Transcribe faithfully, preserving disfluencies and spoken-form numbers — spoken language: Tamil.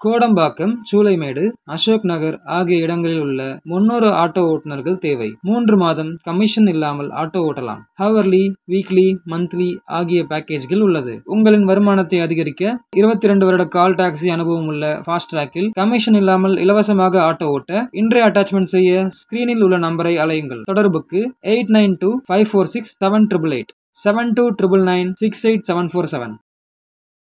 கோடம்பாக்கம், சூளைமேடு, அசோக் நகர் ஆகிய இடங்களில் உள்ள முன்னூறு ஆட்டோ ஓட்டுநர்கள் தேவை. மூன்று மாதம் கமிஷன் இல்லாமல் ஆட்டோ ஓட்டலாம். ஹவர்லி, வீக்லி, மந்த்லி ஆகிய பேக்கேஜ்கள் உள்ளது. உங்களின் வருமானத்தை அதிகரிக்க இருபத்தி இரண்டு வருட கால் டாக்ஸி அனுபவம் உள்ள ஃபாஸ்ட்ராக்கில் கமிஷன் இல்லாமல் இலவசமாக ஆட்டோ ஓட்ட இன்றைய அட்டாச்மெண்ட் செய்ய ஸ்கிரீனில் உள்ள நம்பரை அலையுங்கள். தொடர்புக்கு eight nine two five four six seven triple eight seven two triple nine six eight seven four seven.